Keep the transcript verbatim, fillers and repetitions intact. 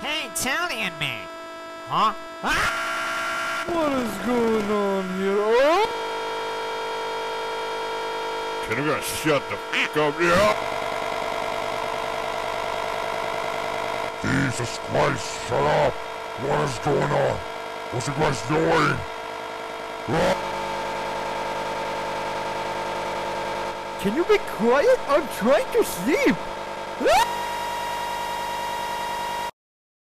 Hey, Italian man. Huh? Ah! What is going on here? Oh! Can you guys shut the f*** up here? Jesus Christ, shut up! What is going on? What's you guys doing? Can you be quiet? I'm trying to sleep!